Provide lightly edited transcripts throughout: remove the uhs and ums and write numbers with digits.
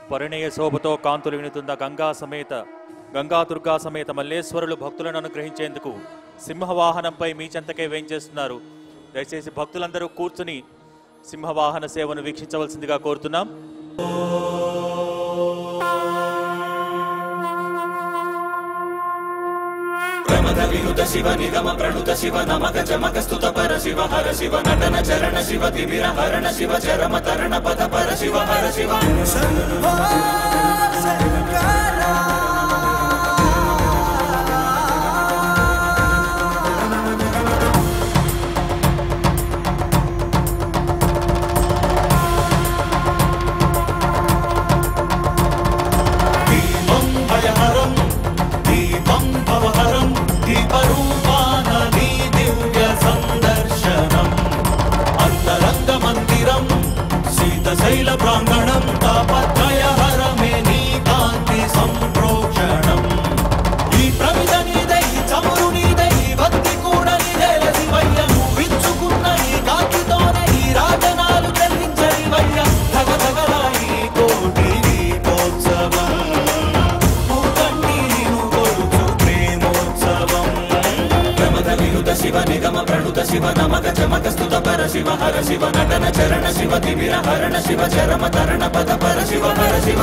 పరిణయ శోభతో కాంతులు వినుతున్న గంగా దుర్గా సమేత మల్లేశ్వరులు భక్తులను అనుగ్రహించేందుకు సింహవాహనంపై మీ చెంతకే వేంచేస్తున్నారు. దయచేసి భక్తులందరూ కూర్చుని సింహవాహన సేవను వీక్షించవలసిందిగా కోరుతున్నాం. ప్రమద వినుత శివ నిగమ ప్రణుత శివ నమక చమక స్తుత పర శివ హర శివ నటన చరణ శివ తిమిర హరణ శివ చరమ తరణ పద పర శివ హర శివ శైల ప్రాంగణం తాపత్రయ హరమే నీ కాంతి సంప్రోక్షణం. ఈ ప్రమిద నీదై చమురు నీదై భక్తి కూడా నీదేల శివయ్య. నువ్విచ్చుకున్న ఈ కాంతితోనే ఈ రాజనాలు చెల్లించరివయ్య. ధగధగల ఈ కోటి దీపోత్సవం కన్నీరు కొలుచు ప్రేమోత్సవం. ప్రమద వినుత శివ నిగమ ప్రణుత శివ నమక చమక స్తుత పర శివ హర శివ నటన చరణ శివ తిమిర హరణ శివ చరమ తరణ పద పర శివ హర శివ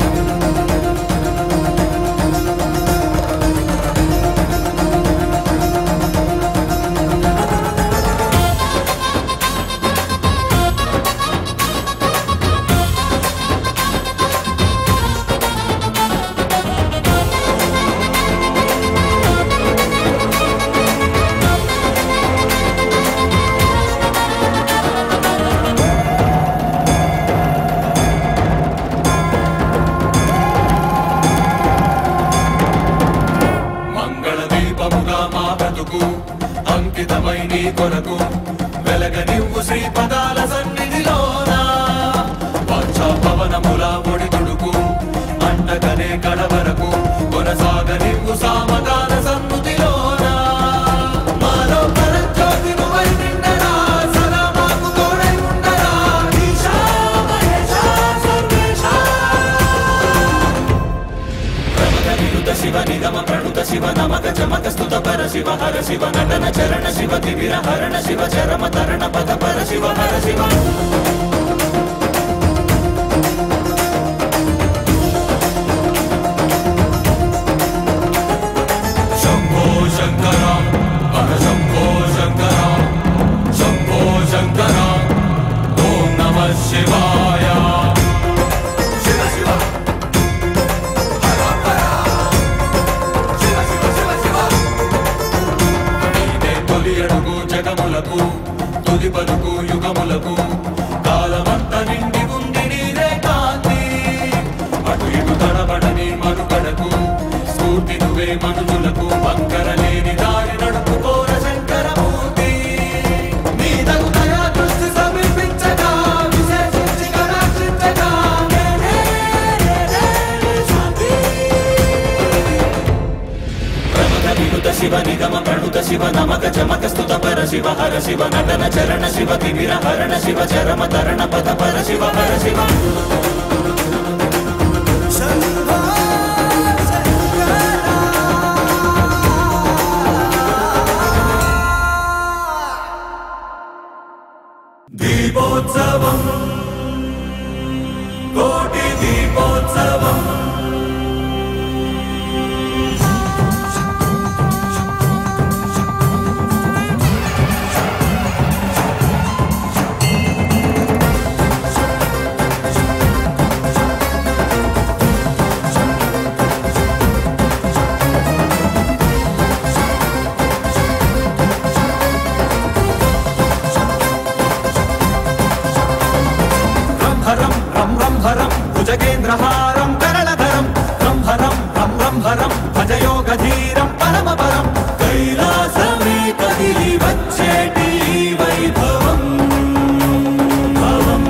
అంకితమై నీ కొరకు వెలగ నివ్వు శ్రీపదాల సన్నిధిలోన. వాంఛా పవనముల ఒడిదుడుకు అండగనే కడవరకు కొనసాగ నివ్వు సామగాన సన్నుతిలోన. మాలో పరంజ్యోతి నువ్వై నిండరా సదా మాకు తోడై ఉండరా ఈశా మహేశా సర్వేశా. ప్రమద వినుత శివ నిగమ ప్రణుత శివ నమక చమక స్తుత పర శివ హర శివ నటన చరణ శివ తిమిర హరణ శివ చరమ తరణ పద పర శివ హర శివ శంభో శంకర హర శంభో శంకర శంభో శంకర ఓం నమః శివాయ. శివ శివ అడుగు జగములకు తుది పలుకు యుగములకు కాలమంత నిండి ఉంది నీరే కాంతి. అటు ఇటు తడబడని మనుగడకు స్ఫూర్తి నువ్వే మనుషులకు వంకరలేని దారి నడుపుకోర శంకరమూర్తి. నీ తగు దయా దృష్టి సమీపించగా విశేషించి కటాక్షించగా ప్రమద వినుత శివ నిగమ ప్రణుత శివ నమక చమక స్తుత పర శివ హర శివ నటన చరణ శివ తిమిర హరణ శివ చరమ తరణ పద పర శివ హర శివ దీపోత్సవం కోటి దీపోత్సవం. భుజగేంద్రహారం కరళధరం రంభరం రం రంభరం భజయోగధీరం పరమపరం. కైలాసమే కదిలి వచ్చేటి వైభవం భవం.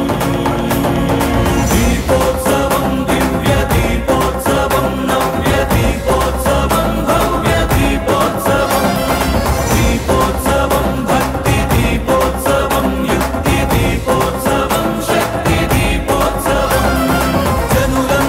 దీపోత్సవం దివ్య దీపోత్సవం నవ్య దీపోత్సవం భవ్య దీపోత్సవం. దీపోత్సవం భక్తి దీపోత్సవం యుక్తి దీపోత్సవం శక్తి దీపోత్సవం. జనులం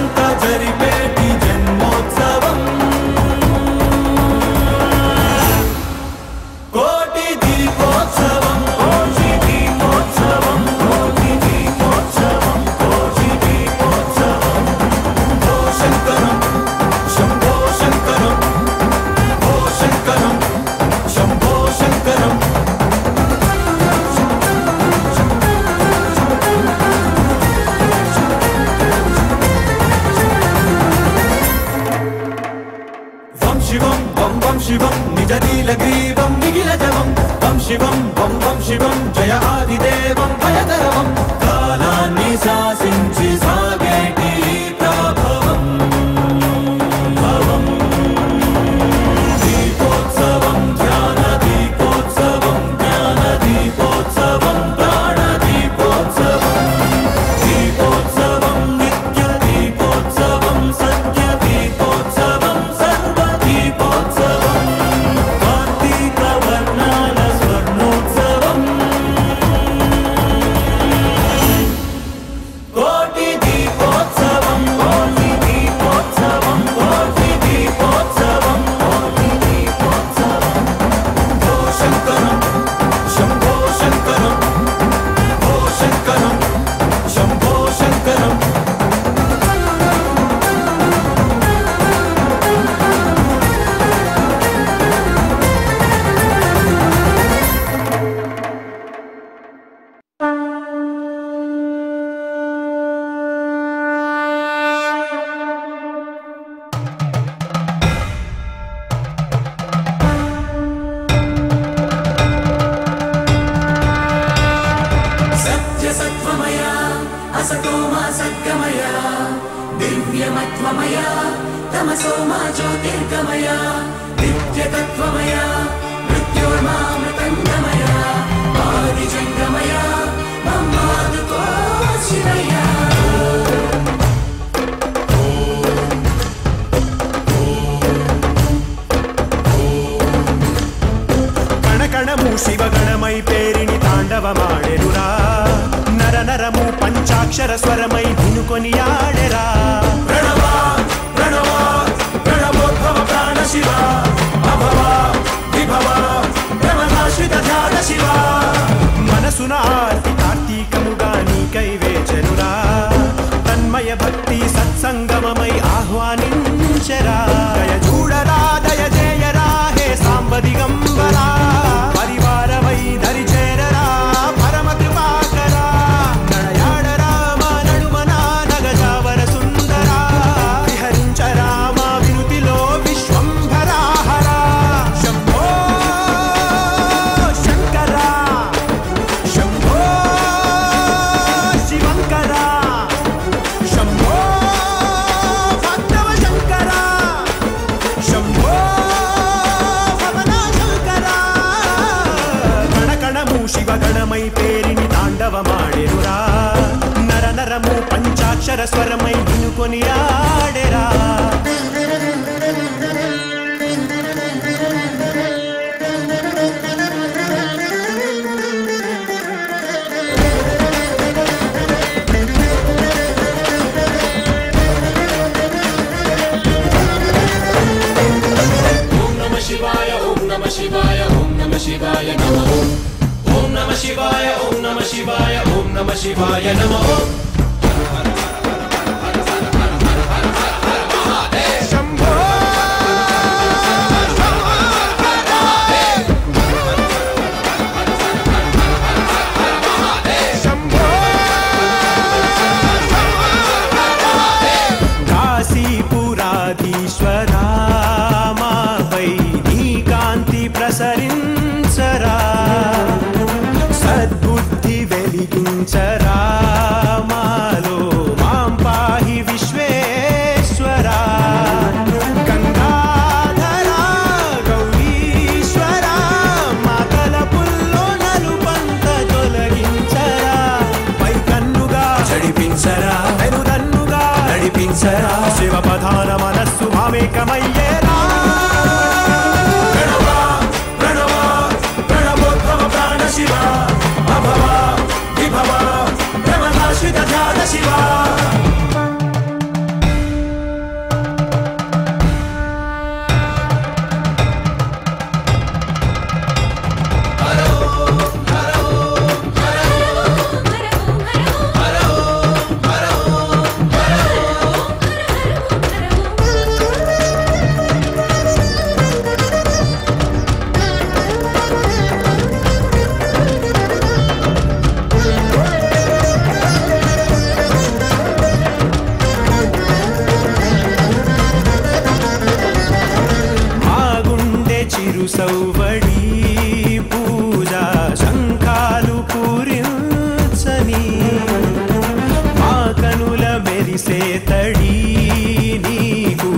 दिव्यमत्वमया तमसो मा ज्योतिर्गमया नित्यतत्त्वमया मृत्योर्मामृतङ्गमया आदिजङ्गमया ममादुको शिवया కణకణము శివగణమై పేరిని తాండవమాడెరురా నర నరము పంచాక్షర స్వరమై ధినుకొని ఆడెరా ప్రణవ ప్రణవ ప్రణవోద్భవ ప్రాణ శివ అభవ విభవ బ్రహ్మనాశ్రిత ధ్యాన శివ మనసున ఆర్తి కార్తీకముగా నీకై వేచెనురా తన్మయ భక్తి సత్సంగమమై ఆహ్వానించెరా దయ చూడరా దయ జయరా హే సాంబ దిగంబరా పరివారమై దరి చేరరా పరమ కృపాకరా నడయాడరా మా నడుమన నగజావర సుందరా విహరించరా మా వినుతిలో విశ్వంభరాహరా శంభో శంకరా శంభో శివంకరా శంభో భక్తవ శంకరా శంభో భవన శంకరా కణకణము శివగణమై పేరిని తాండవమాడెరురా నర నరము పంచాక్షర స్వరమై ధినుకొని ఆడెరా ఓం నమ శివాయ ఓం నమ శివాయ ఓం నమ శివాయ నమః ఓం నమ శివాయ ఓం నమ శివాయ ఓం నమ శివాయ నమః శంభో శంభో కాశీపురాధీశ్వరా మాపై నీ కాంతి ప్రసరించరా సద్బుద్ధి వెలిగించరా మాలో మాం పాహి విశ్వేశ్వరా గంగాధరా గౌరీశ్వరా మా తలపుల్లో నలుపంత తొలగించరా పై కన్నుగా చడిపించరా వెనుదన్నుగా నడిపించరా శివ ప్రధాన మనస్సు మామేకమయ్యేరా ప్రణవ ప్రణవ ప్రణవోద్భవ ప్రాణ శివ అభవ విభవ బ్రహ్మనాశ్రిత ధ్యాన శివ మా గుండె చిరు సౌవడి పూజా శంఖాలు పూరించని మా కనుల మెరిసే తడి నీకు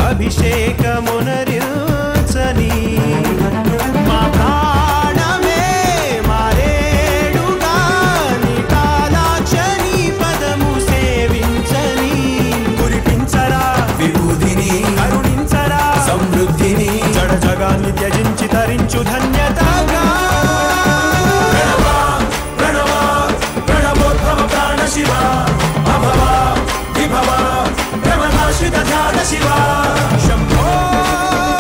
అభిషేకమునరించని మా ప్రాణమే మారేడుగా నీ కాలాక్షని పదము సేవించని కురిపించరా విభూతిని కరుణించరా సమృద్ధిని జడ జగాన్ని త్యజించి తరించు ధన్యతగా ప్రణవ ప్రణవ ప్రణవోద్భవ ప్రాణ శివ అభవ విభవ బ్రహ్మనాశ్రిత ధ్యాన శివ శంభో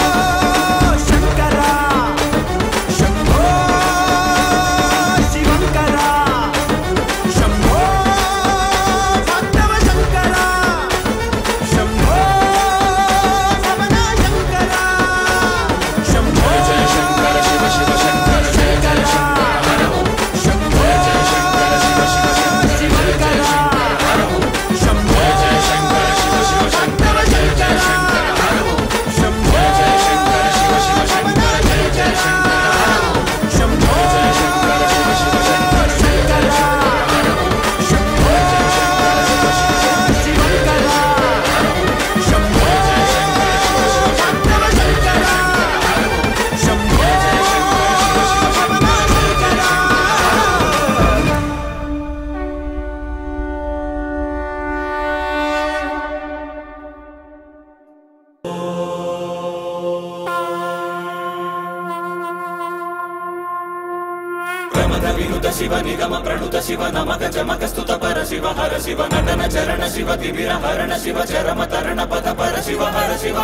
వినుత శివ నిగమ ప్రణుత శివ నమక చమక స్తుత పర శివ హర శివ నటన చరణ శివ తిమిర హరణ శివ చరమ తరణ పద పర శివ హర శివ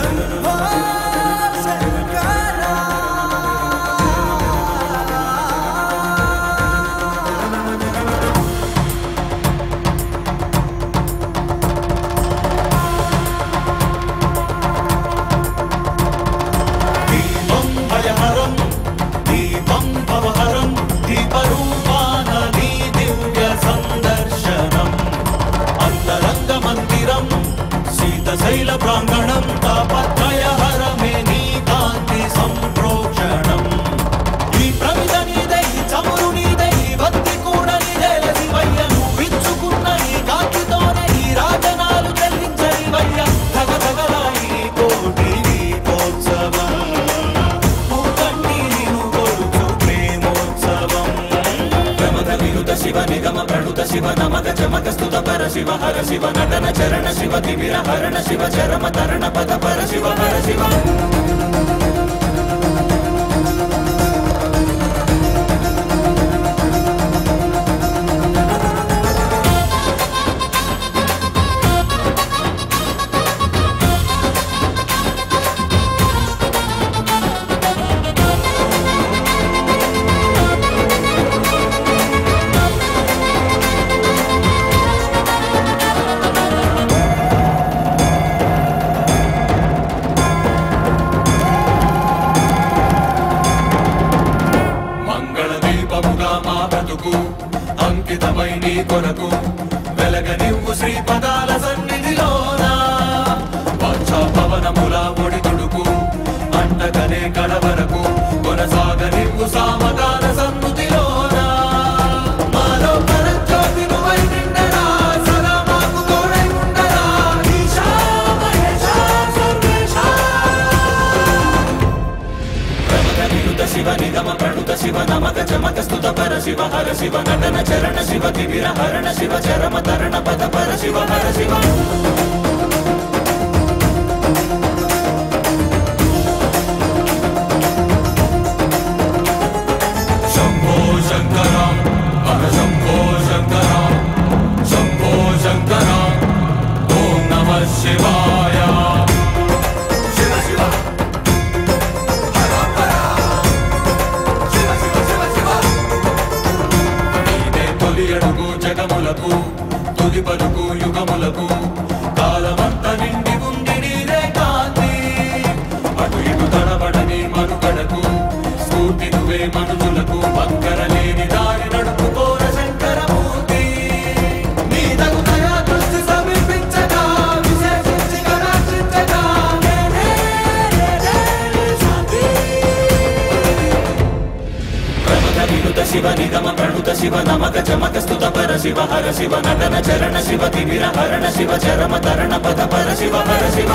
శైల ప్రాంగణం తాపత్రయ హరమే నీ కాంతి సంప్రోక్షణం ఈ ప్రమిద నీదై చమురు నీదై భక్తి కూడా నీదేల శివయ్య నువ్విచ్చుకున్న ఈ కాంతితోనే ఈ రాజనాలు చెల్లించనివయ్య ధగ ధగల ఈ కోటి దీపోత్సవం ముక్కంటి నిను కొలుచు ప్రేమోత్సవం ప్రమద వినుత శివ నిగమ ప్రణుత శివ నమక చమక స్తుత పర శివ హర శివ నటన చరణ శివ తిమిర హరణ శివ చరమ తరణ పద పర శివ హర శివ అంకితమై నీ కొరకు వెలగనివ్వు శ్రీపదాల సన్నిధిలోన వచ్చా పవనముల ఒడిదుడుకు అంటగనే కడవరకు కొనసాగనివ్వు సామగాన సన్నుతిలోన మాలో పరంజ్యోతి నువ్వై నిండరా సదా మాకు తోడై ఉండరా ఈశా మహేశా సర్వేశా ప్రమద వినుత శివ నిగమ ప్రణుత శివ నమక చమక స్తుత పర శివ హర శివ నటన చరణ శివ తిమిర హరణ శివ చరమ తరణ పద పర శివ హర శివ శంభో శంకర హర శంభో శంకర శంభో శంకర ఓం నమః శివాయ శివ శివ అడుగు జగములకు తుది పలుకు యుగములకు కాలమంత నిండి ఉంది నీరే కాంతి అటు ఇటు తడబడని మనుగడకు స్ఫూర్తి నువ్వే మనుషులకు వంకర లేని దారి నడుపుకోర శంకరమూర్తి నీ తగు దయా దృష్టి సమీపించగా విశేషించి కటాక్షించగా ప్రమద వినుత శివ నిగమ ప్రణుత శివ నమక చమక స్తుత పర శివ హర శివ నటన చరణ శివ తిమిర హరణ శివ చరమ తరణ పద పర శివ హర శివ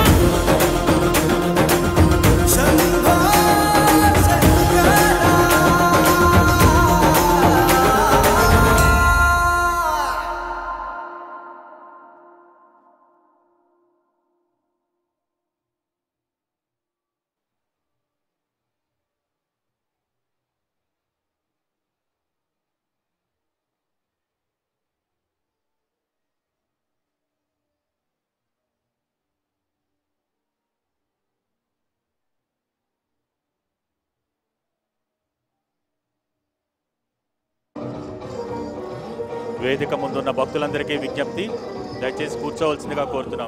వేదిక ముందున్న భక్తులందరికీ విజ్ఞప్తి, దయచేసి కూర్చోవలసిందిగా కోరుతున్నాం.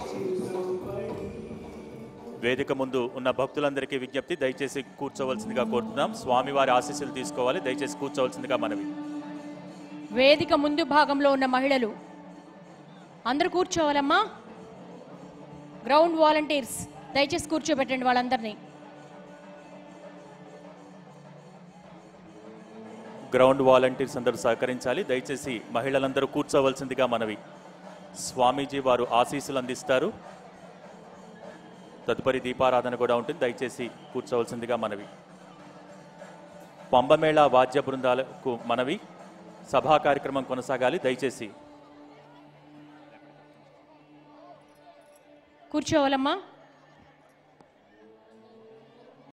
వేదిక ముందు ఉన్న భక్తులందరికీ విజ్ఞప్తి, దయచేసి కూర్చోవలసిందిగా కోరుతున్నాం. స్వామివారి ఆశీస్సులు తీసుకోవాలి, దయచేసి కూర్చోవలసిందిగా మనవి. వేదిక ముందు భాగంలో ఉన్న మహిళలు అందరూ కూర్చోవాలమ్మా. గ్రౌండ్ వాలంటీర్స్ దయచేసి కూర్చోబెట్టండి వాళ్ళందరినీ. గ్రౌండ్ వాలంటీర్స్ అందరూ సహకరించాలి, దయచేసి మహిళలందరూ కూర్చోవలసిందిగా మనవి. స్వామీజీ వారు ఆశీస్సులు అందిస్తారు. తదుపరి దీపారాధన కూడా ఉంటుంది, దయచేసి కూర్చోవలసిందిగా మనవి. పంబమేళ వాద్య బృందాలకు మనవి. సభా కార్యక్రమం కొనసాగాలి, దయచేసి కూర్చోవాలమ్మా.